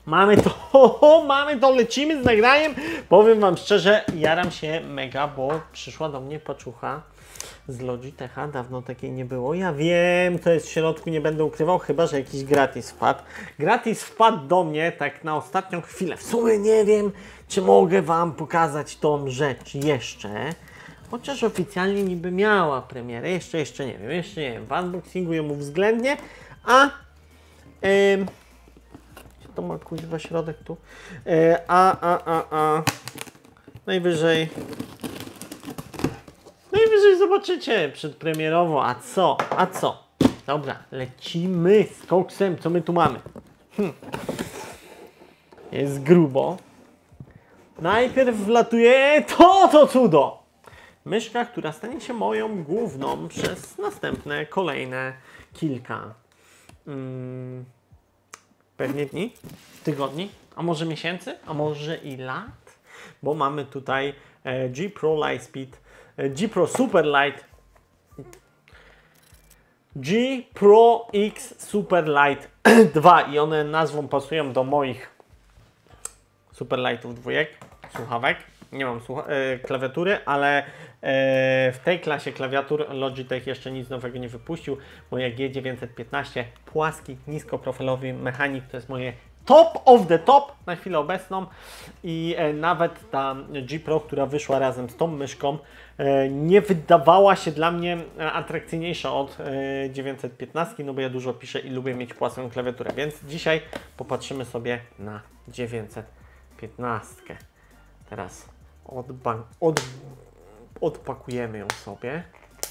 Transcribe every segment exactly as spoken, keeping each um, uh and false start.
Mamy to, ho, ho, mamy to, lecimy z nagraniem. Powiem wam szczerze, jaram się mega, bo przyszła do mnie paczucha z Logitecha, dawno takiej nie było. Ja wiem, co jest w środku, nie będę ukrywał, chyba że jakiś gratis wpadł. Gratis wpadł do mnie tak na ostatnią chwilę. W sumie nie wiem, czy mogę wam pokazać tą rzecz jeszcze. Chociaż oficjalnie niby miała premierę, jeszcze, jeszcze nie wiem, jeszcze nie wiem. W unboxingu ją uwzględnię, a... Ym, to ma kuźwa środek tu. Yy, a, a, a, a... Najwyżej... Najwyżej zobaczycie przedpremierowo, a co? A co? Dobra, lecimy z koksem, co my tu mamy? Hm. Jest grubo. Najpierw wlatuje to, to cudo! Myszka, która stanie się moją główną przez następne, kolejne kilka hmm, pewnie dni, tygodni, a może miesięcy, a może i lat, bo mamy tutaj e, G Pro Lightspeed, e, G Pro Super Light, G Pro X Super Light dwa i one nazwą pasują do moich Super Lightów dwójek, słuchawek. Nie mam słucha e, klawiatury, ale e, w tej klasie klawiatur Logitech jeszcze nic nowego nie wypuścił. Moja G dziewięćset piętnaście, płaski, niskoprofilowy mechanik, to jest moje top of the top na chwilę obecną i e, nawet ta G Pro, która wyszła razem z tą myszką, e, nie wydawała się dla mnie atrakcyjniejsza od e, dziewięćset piętnaście, no bo ja dużo piszę i lubię mieć płaską klawiaturę, więc dzisiaj popatrzymy sobie na dziewięćset piętnaście. Teraz od, od, odpakujemy ją sobie.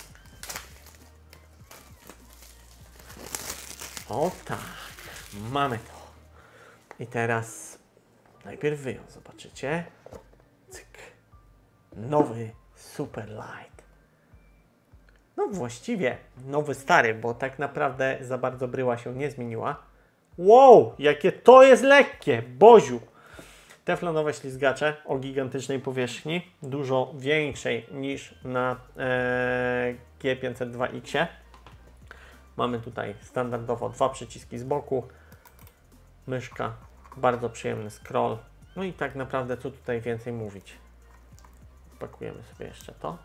O tak, mamy to. I teraz najpierw wy ją zobaczycie. Cyk. Nowy Super Light. No właściwie nowy stary, bo tak naprawdę za bardzo bryła się nie zmieniła. Wow, jakie to jest lekkie, Boziu! Teflonowe ślizgacze o gigantycznej powierzchni, dużo większej niż na e, G pięćset dwa X. Mamy tutaj standardowo dwa przyciski z boku, myszka, bardzo przyjemny scroll. No i tak naprawdę co tutaj więcej mówić. Pakujemy sobie jeszcze to.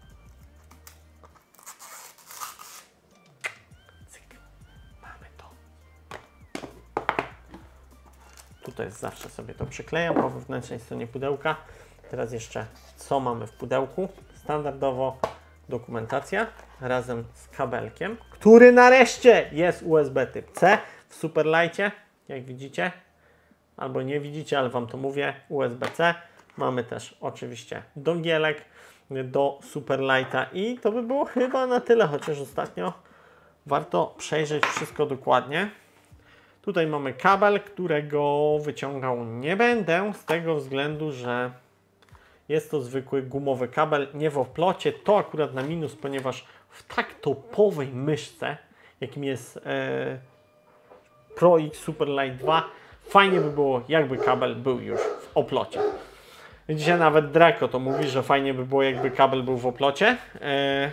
Tutaj zawsze sobie to przyklejam po wewnętrznej stronie pudełka. Teraz jeszcze co mamy w pudełku? Standardowo dokumentacja razem z kabelkiem, który nareszcie jest U S B typ C w Superlightie, jak widzicie, albo nie widzicie, ale wam to mówię, U S B C. Mamy też oczywiście dongielek do Superlighta i to by było chyba na tyle, chociaż ostatnio warto przejrzeć wszystko dokładnie. Tutaj mamy kabel, którego wyciągał nie będę, z tego względu, że jest to zwykły gumowy kabel, nie w oplocie. To akurat na minus, ponieważ w tak topowej myszce, jakim jest e, Pro X Super Light dwa, fajnie by było, jakby kabel był już w oplocie. Dzisiaj nawet Draco to mówi, że fajnie by było, jakby kabel był w oplocie. E,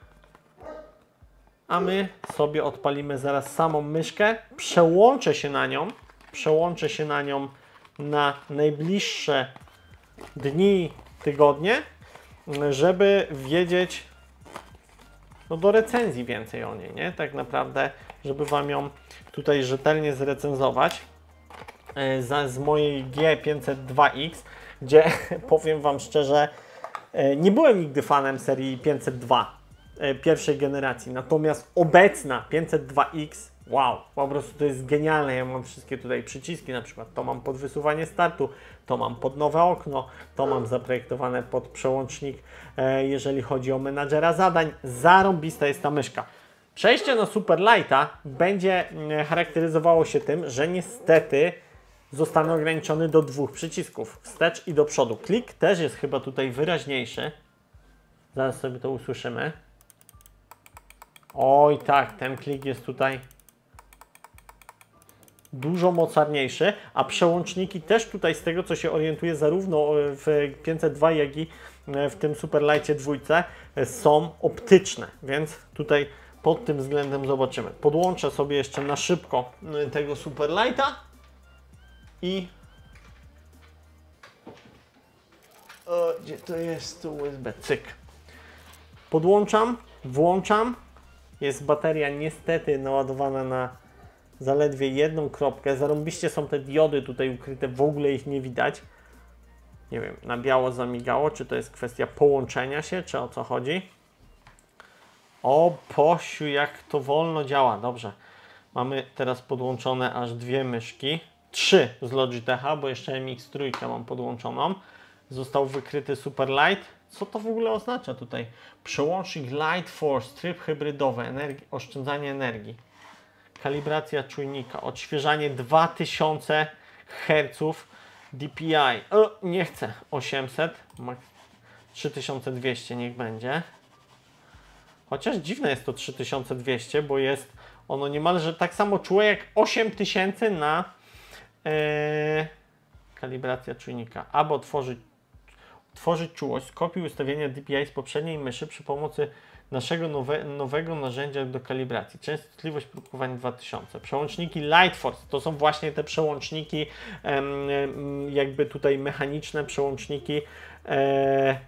A my sobie odpalimy zaraz samą myszkę, przełączę się na nią, przełączę się na nią na najbliższe dni, tygodnie, żeby wiedzieć, no do recenzji więcej o niej, nie? Tak naprawdę, żeby wam ją tutaj rzetelnie zrecenzować z, z mojej G pięćset dwa X, gdzie powiem wam szczerze, nie byłem nigdy fanem serii pięćset dwa. Pierwszej generacji, natomiast obecna pięćset dwa X, wow, po prostu to jest genialne. Ja mam wszystkie tutaj przyciski, na przykład to mam pod wysuwanie startu, to mam pod nowe okno, to mam zaprojektowane pod przełącznik, e, jeżeli chodzi o menadżera zadań. Zarąbista jest ta myszka. Przejście na Super Lighta będzie charakteryzowało się tym, że niestety zostanę ograniczony do dwóch przycisków, wstecz i do przodu. Klik też jest chyba tutaj wyraźniejszy, zaraz sobie to usłyszymy. Oj tak, ten klik jest tutaj dużo mocarniejszy, a przełączniki też tutaj, z tego co się orientuję, zarówno w pięćset dwa, jak i w tym Superlightie dwójce są optyczne, więc tutaj pod tym względem zobaczymy. Podłączę sobie jeszcze na szybko tego Superlighta. i o, gdzie to jest tu U S B? Cyk. Podłączam, włączam. Jest bateria niestety naładowana na zaledwie jedną kropkę. Zarąbiście są te diody tutaj ukryte, w ogóle ich nie widać. Nie wiem, na biało zamigało, czy to jest kwestia połączenia się, czy o co chodzi. O posiu, jak to wolno działa. Dobrze. Mamy teraz podłączone aż dwie myszki. Trzy z Logitecha, bo jeszcze M X trzy mam podłączoną. Został wykryty Superlight. Co to w ogóle oznacza tutaj? Przełącznik Light Force, tryb hybrydowy, energii, oszczędzanie energii. Kalibracja czujnika, odświeżanie dwa tysiące herców D P I. O, nie chcę. osiemset, trzy tysiące dwieście niech będzie. Chociaż dziwne jest to trzy tysiące dwieście, bo jest ono niemalże tak samo czułe jak osiem tysięcy na e, kalibracja czujnika. Aby otworzyć, tworzyć czułość, skopiuj ustawienia D P I z poprzedniej myszy przy pomocy naszego nowe, nowego narzędzia do kalibracji. Częstotliwość próbowania dwa tysiące. Przełączniki Light Force to są właśnie te przełączniki em, jakby tutaj mechaniczne przełączniki e,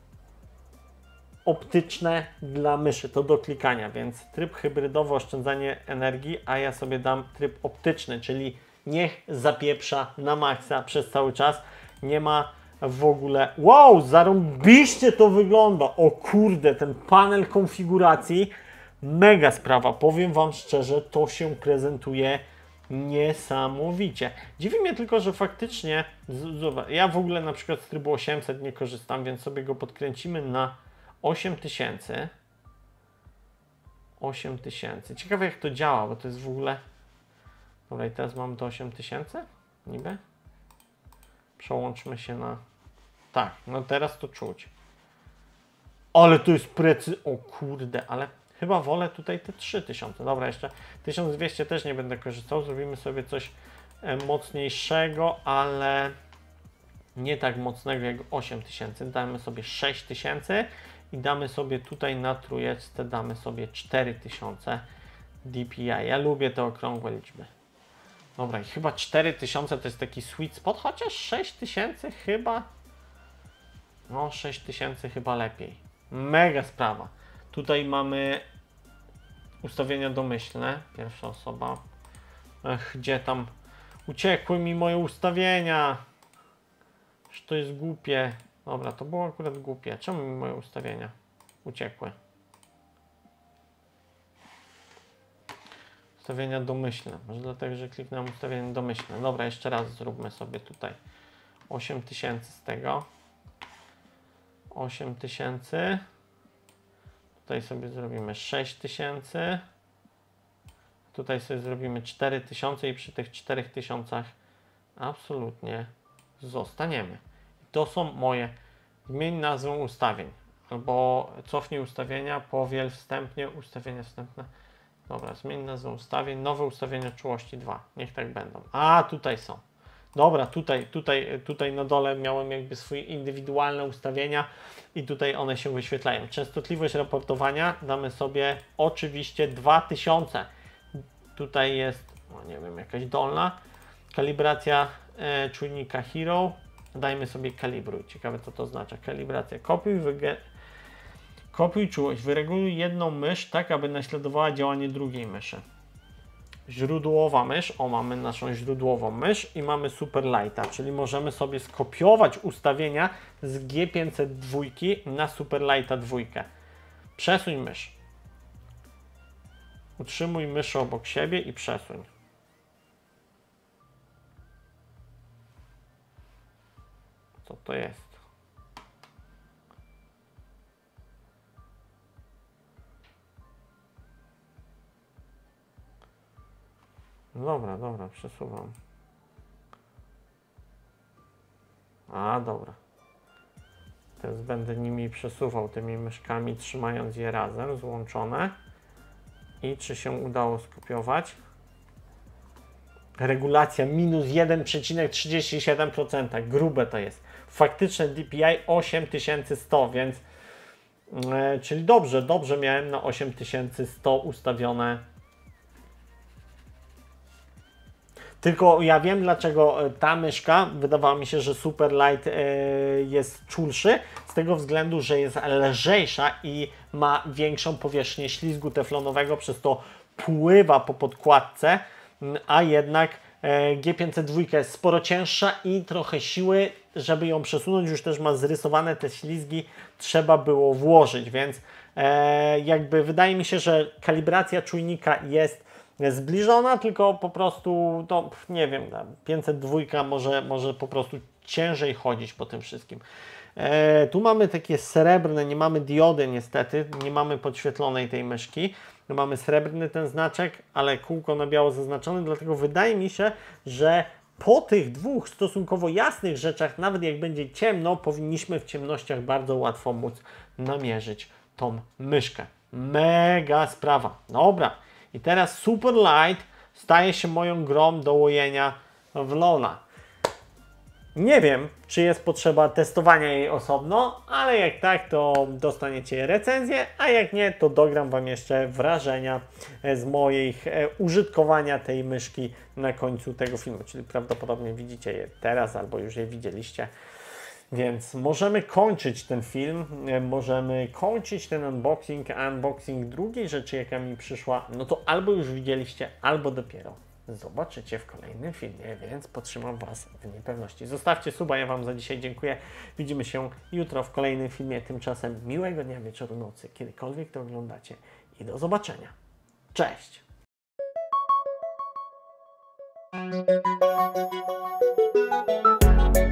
optyczne dla myszy, to do klikania, więc tryb hybrydowy, oszczędzanie energii, a ja sobie dam tryb optyczny, czyli niech zapieprza na maksa przez cały czas. Nie ma w ogóle... Wow, zarąbiście to wygląda! O kurde, ten panel konfiguracji, mega sprawa. Powiem Wam szczerze, to się prezentuje niesamowicie. Dziwi mnie tylko, że faktycznie... Zobacz, ja w ogóle na przykład z trybu osiemset nie korzystam, więc sobie go podkręcimy na osiem tysięcy. osiem tysięcy. Ciekawe jak to działa, bo to jest w ogóle... Dobra, i teraz mam do osiem tysięcy? Niby? Przełączmy się na... Tak, no teraz to czuć. Ale to jest precy... O kurde, ale chyba wolę tutaj te trzy tysiące. Dobra, jeszcze tysiąc dwieście też nie będę korzystał. Zrobimy sobie coś mocniejszego, ale nie tak mocnego jak osiem tysięcy. Damy sobie sześć tysięcy i damy sobie tutaj na trójeczce, damy sobie cztery tysiące D P I. Ja lubię te okrągłe liczby. Dobra, i chyba cztery tysiące to jest taki sweet spot, chociaż sześć tysięcy chyba... No, sześć tysięcy chyba lepiej. Mega sprawa. Tutaj mamy ustawienia domyślne. Pierwsza osoba. Ech, gdzie tam? Uciekły mi moje ustawienia. Że to jest głupie. Dobra, to było akurat głupie. Czemu mi moje ustawienia uciekły? Ustawienia domyślne. Może dlatego, że kliknąłem ustawienia domyślne. Dobra, jeszcze raz zróbmy sobie tutaj osiem tysięcy z tego. osiem tysięcy. Tutaj sobie zrobimy sześć tysięcy. Tutaj sobie zrobimy cztery tysiące i przy tych czterech tysiącach absolutnie zostaniemy. I to są moje. Zmień nazwę ustawień. Albo cofnij ustawienia, powiel wstępnie, ustawienia wstępne. Dobra, zmień nazwę ustawień, nowe ustawienia czułości dwa. Niech tak będą. A, tutaj są. Dobra, tutaj, tutaj, tutaj na dole miałem jakby swoje indywidualne ustawienia i tutaj one się wyświetlają. Częstotliwość raportowania damy sobie oczywiście dwa tysiące. Tutaj jest, no nie wiem, jakaś dolna. Kalibracja e, czujnika Hero. Dajmy sobie kalibruj. Ciekawe co to oznacza. Kalibracja. Kopiuj, kopiuj czułość. Wyreguluj jedną mysz tak, aby naśladowała działanie drugiej myszy. Źródłowa mysz, o mamy naszą źródłową mysz i mamy Superlighta, czyli możemy sobie skopiować ustawienia z G pięćset dwa na Superlighta dwa. Przesuń mysz. Utrzymuj mysz obok siebie i przesuń. Co to jest? Dobra, dobra, przesuwam. A, dobra. Teraz będę nimi przesuwał, tymi myszkami, trzymając je razem, złączone. I czy się udało skopiować? Regulacja minus jeden przecinek trzydzieści siedem procent. Grube to jest. Faktyczne D P I osiem tysięcy sto, więc... Yy, czyli dobrze, dobrze miałem na osiem tysięcy sto ustawione. Tylko ja wiem, dlaczego ta myszka, wydawało mi się, że Super Light jest czulszy, z tego względu, że jest lżejsza i ma większą powierzchnię ślizgu teflonowego, przez to pływa po podkładce, a jednak G pięćset dwa jest sporo cięższa i trochę siły, żeby ją przesunąć, już też ma zrysowane te ślizgi, trzeba było włożyć, więc jakby wydaje mi się, że kalibracja czujnika jest zbliżona, tylko po prostu, no nie wiem, pięćset dwa może, może po prostu ciężej chodzić po tym wszystkim. E, tu mamy takie srebrne, nie mamy diody niestety, nie mamy podświetlonej tej myszki. No, mamy srebrny ten znaczek, ale kółko na biało zaznaczone, dlatego wydaje mi się, że po tych dwóch stosunkowo jasnych rzeczach, nawet jak będzie ciemno, powinniśmy w ciemnościach bardzo łatwo móc namierzyć tą myszkę. Mega sprawa. Dobra. I teraz Super Light staje się moją grą do łojenia w Lola. Nie wiem, czy jest potrzeba testowania jej osobno, ale jak tak, to dostaniecie recenzję, a jak nie, to dogram Wam jeszcze wrażenia z moich użytkowania tej myszki na końcu tego filmu, czyli prawdopodobnie widzicie je teraz albo już je widzieliście. Więc możemy kończyć ten film, możemy kończyć ten unboxing, a unboxing drugiej rzeczy, jaka mi przyszła, no to albo już widzieliście, albo dopiero zobaczycie w kolejnym filmie, więc potrzymam Was w niepewności. Zostawcie suba, ja Wam za dzisiaj dziękuję. Widzimy się jutro w kolejnym filmie. Tymczasem miłego dnia, wieczoru, nocy, kiedykolwiek to oglądacie i do zobaczenia. Cześć! Thank you.